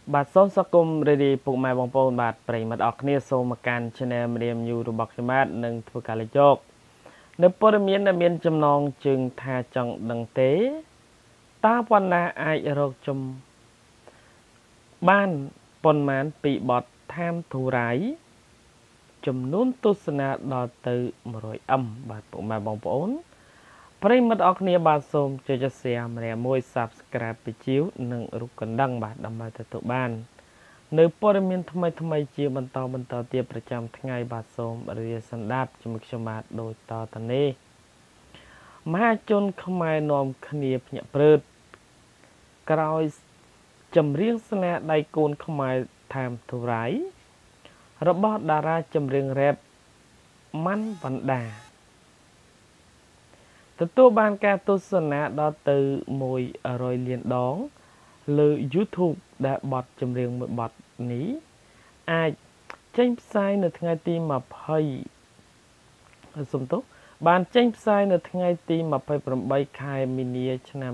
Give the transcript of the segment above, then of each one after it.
បាទសូមស្វាគមន៍រីឌីពុកម៉ែបងប្អូនបាទប្រិយមិត្តអរគ្នាសូមមកកាន់ Channel ម្រាមយូរបស់ខ្ញុំបាទនឹងធ្វើការលេខយកនៅព័ត៌មានដែលមានចំណងជើងថាចង់ដឹងទេតើប៉ុណ្ណាអាចរកជំបានប៉ុន្មានពីបទថាមធូរ៉ៃចំនួនទស្សនាដល់ទៅ 100M បាទពុកម៉ែបងប្អូនប្រិយមិត្តអរគ្នាបាទសូមចុច Share ម្រាមមួយ Subscribe ពីជីវនិងរូបកណ្ដឹងបាទដើម្បីទទួលបាននៅព័ត៌មានថ្មីជាបន្តទៀតប្រចាំថ្ងៃបាទសូមរីកសន្តាប់ជាមួយខ្ញុំបាទដូចតទៅនេះមហាជនខ្មែរនាំគ្នាភ្ញាក់ព្រឺតក្រោយចម្រៀងស្នេហ៍ដៃគូនខ្មែរថាមធូរ៉ៃរបស់តារាចម្រៀងរ៉េបម៉ាន់វណ្ដាទទួលបានការទស្សនាដល់ទៅ100លានដងលើ YouTube ដែលបទចម្រៀងមួយបទនេះអាចចេញផ្សាយនៅថ្ងៃទី20សំទោសបានចេញផ្សាយនៅថ្ងៃទី28ខែមីនាឆ្នាំ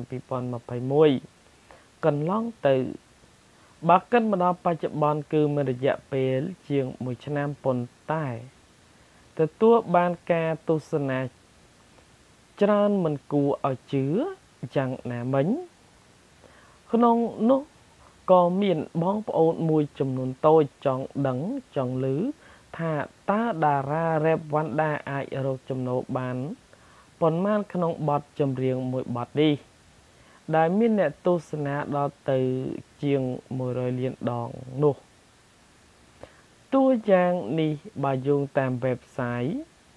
2021កន្លងទៅបើគិតមកដល់បច្ចុប្បន្នគឺមានរយៈពេលជាង1ឆ្នាំប៉ុន្តែទទួលបានការទស្សនាច្រើនមិនគួរឲ្យជឿយ៉ាងណាមិញក្នុងនោះក៏មានបងប្អូនមួយចំនួនតូចចង់ដឹងចង់ឮថាតើតារារ៉េបវណ្ដាអាចរកចំណូលបានប៉ុន្មានក្នុងបទចម្រៀងមួយបទនេះដែលមានអ្នកទស្សនាដល់ទៅជាង100លានដងនោះតួយ៉ាងនេះបើយោងតាម website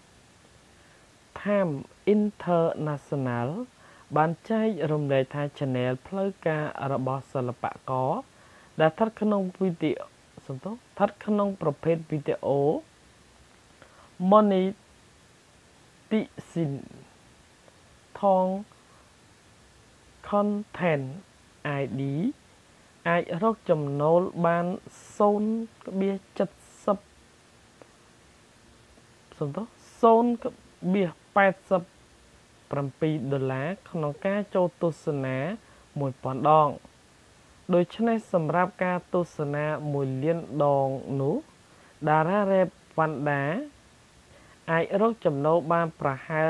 Time International បានចែករំលែកថា Channel ផ្លូវការរបស់សិល្បករដែលស្ថិតក្នុងប្រភេទវីដេអូ Monetization ថង Content ID អាចរកចំណូលបាន$0.87 ក្នុងការចូលទស្សនា 1000 ដងដូច្នេះសម្រាប់ការទស្សនា1លានដងនោះតារារ៉េបវណ្ដាអាចរកចំណូលបានប្រហែល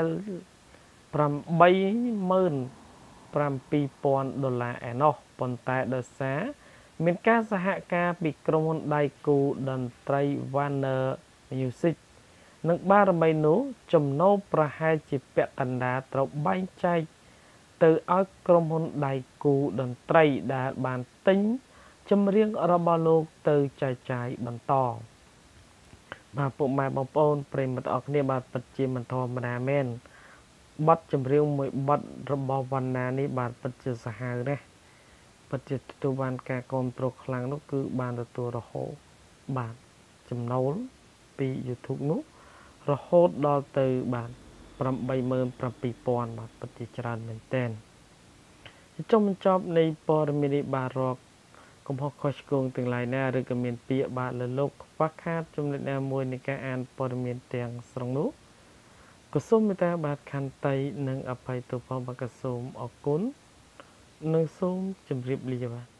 $87,000 ឯណោះប៉ុន្តែដោយសារមានការសហការពីក្រុមហ៊ុនដៃគូតន្ត្រី Warner Music និងបារមីនោះចំណូលប្រហែលជាពាក់កណ្ដាលត្រូវបែងចែកទៅឲ្យក្រុមហ៊ុនដៃគូតន្ត្រីដែលបានទិញចម្រៀងរបស់លោកទៅចែកចាយបន្តបាទពុកម៉ែបងប្អូនប្រិយមិត្តអរគ្នាបាទពិតជាមិនធម្មតាមែនបទចម្រៀងមួយបទរបស់វណ្ណានេះបាទពិតជាសាហាវណាស់ពិតជាទទួលបានការគាំទ្រខ្លាំងនោះគឺបានទទួលរហូតបាទចំណូលពី YouTube នោះរហូតដល់ទៅបាទ87,000 បាទពិតជាច្រើនមែនទែនចុងបញ្ចប់នៃព័ត៌មាននេះបាទរកកំហុសខុសឆ្គងទាំងឡាយណាឬក៏មានពាក្យបាទលើលោកខ្វះខាតចំណុចណាមួយនៃការអានព័ត៌មានទាំងស្រុងនោះក៏សូមមេត្តាបាទខន្តីនិងអភ័យទោសផងបាទក៏សូមអរគុណនិងសូមជម្រាបលាបាទ